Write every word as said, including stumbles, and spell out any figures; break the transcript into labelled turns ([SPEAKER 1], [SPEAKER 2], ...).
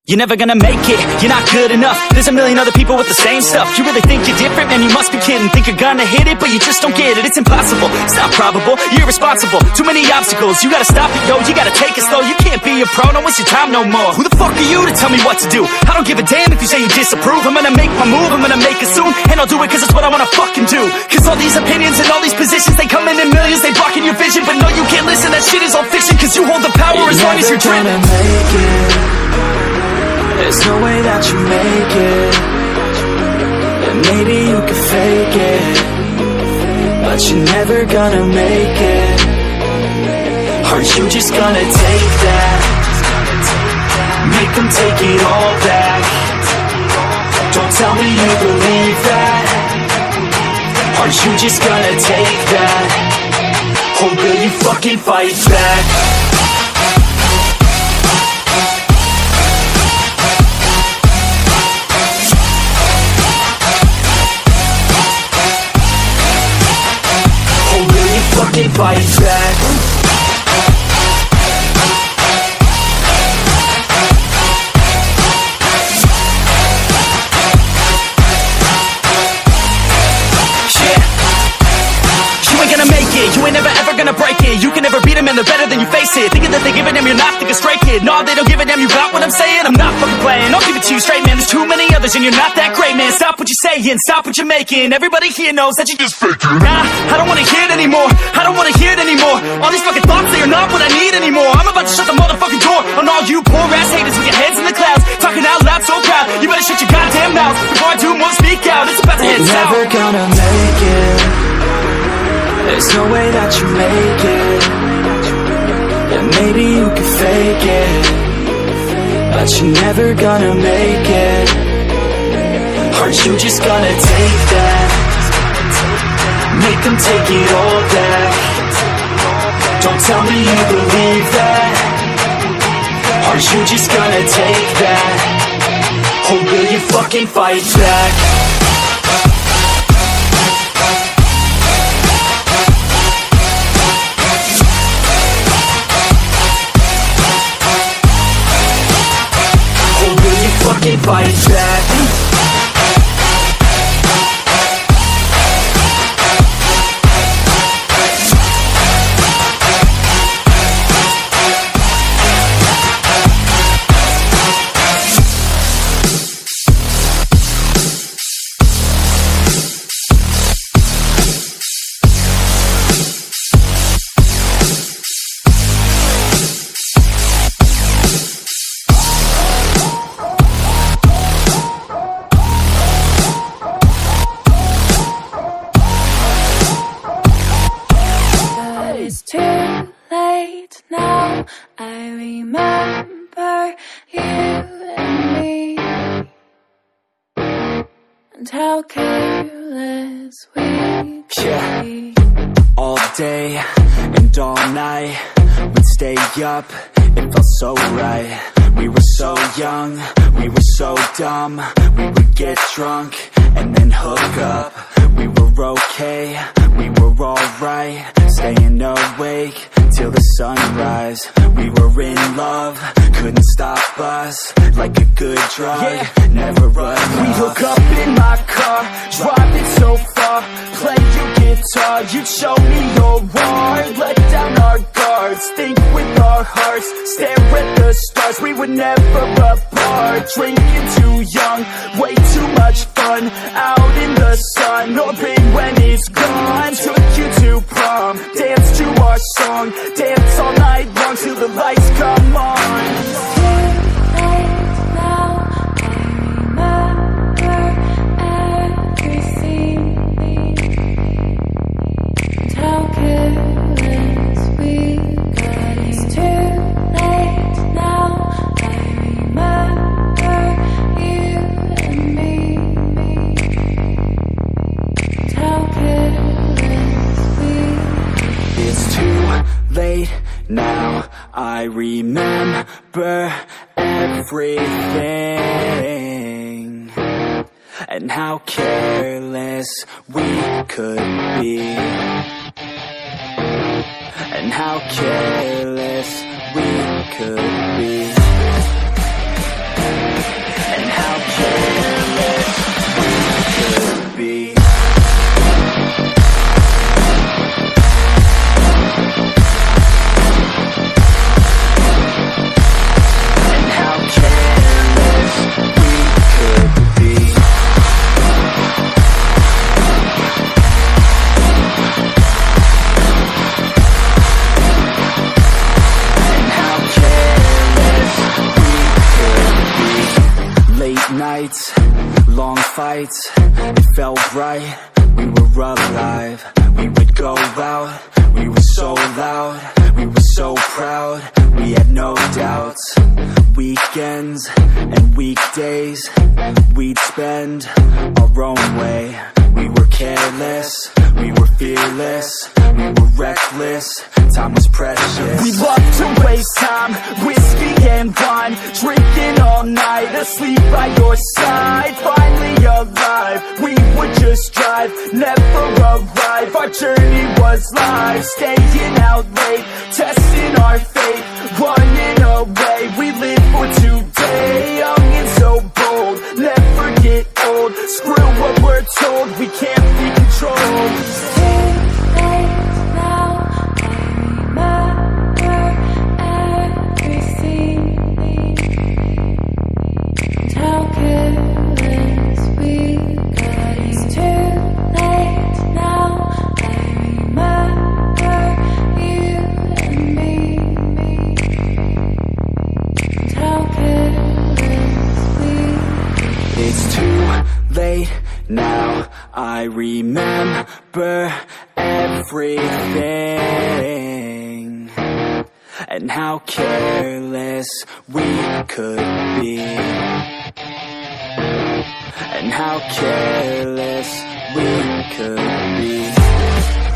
[SPEAKER 1] You're never gonna make it, you're not good enough. There's a million other people with the same stuff. You really think you're different? Man, you must be kidding. Think you're gonna hit it, but you just don't get it. It's impossible, it's not probable, you're irresponsible. Too many obstacles, you gotta stop it, yo. You gotta take it slow, you can't be a pro. Don't waste your time no more. Who the fuck are you to tell me what to do? I don't give a damn if you say you disapprove. I'm gonna make my move, I'm gonna make it soon. And I'll do it cause it's what I wanna fucking do. Cause all these opinions and all these positions, they come in in millions, they blocking your vision. But no, you can't listen, that shit is all fiction. Cause you hold the power you're as long as you're dreaming.
[SPEAKER 2] Make it. There's no way that you make it. And maybe you can fake it, but you're never gonna make it. Aren't you just gonna take that? Make them take it all back. Don't tell me you believe that. Aren't you just gonna take that? Or will you fucking fight back? Fucking fight back. Yeah. You ain't gonna make it, you ain't never ever gonna break it. You can never beat them and they're better than you, face it. Thinking that they give a damn, you're not, think a straight kid. No, they don't give a damn, you got what I'm saying? I'm not fucking playing, I'll give it to you straight, man. There's too many others and you're not that great, man. Stop what you're saying, stop what you're making. Everybody here knows that you just faking. Nah, I don't wanna hear it anymore, I don't wanna hear it anymore. All these fucking thoughts, they are not what I need anymore. I'm about to shut the motherfucking door on all you poor ass haters with your heads in the clouds, talking out loud so proud. You better shut your goddamn mouth before I do more, speak out. It's about to head south. You're never gonna make it. There's no way that you make it. And maybe you can fake it, but you're never gonna make it. Aren't you just gonna take that? Make them take it all back. Don't tell me you believe that. Aren't you just gonna take that? Or will you fucking fight back? Fucking fight back.
[SPEAKER 3] It's too late now. I remember you and me, and how careless we could
[SPEAKER 2] Yeah.
[SPEAKER 3] be.
[SPEAKER 2] All day and all night, we'd stay up, it felt so right. We were so young, we were so dumb. We would get drunk and then hook up. We were okay, we were alright, staying awake till the sunrise. We were in love, couldn't stop us, like a good drug, yeah. Never enough.
[SPEAKER 1] We hook up in my car, driving so far, play your guitar, you show me your heart, let down our guards, think with our hearts, stare at the stars. We were never apart, drinking too young, way too much fun, out in the sun, no pain when it's gone. Took you to prom, dance to our song, dance all night long till the lights come on.
[SPEAKER 2] Now I remember everything, and how careless we could be, and how careless we could be.
[SPEAKER 1] fights, it felt right. We were alive, we would go out. We were so loud, we were so proud. We had no doubts. Weekends and weekdays, we'd spend our own way. We were careless, we were fearless, we were reckless. Time was precious.
[SPEAKER 2] We loved to waste time, whiskey and wine, drinking all night, asleep by your side. Finally alive, we would just drive, never arrive. Our journey was live, staying out late, testing our fate, running away. We live for today, young and so bold, never get old. Screw what we're told, we can't be controlled.
[SPEAKER 1] Now I remember everything, and how careless we could be, and how careless we could be.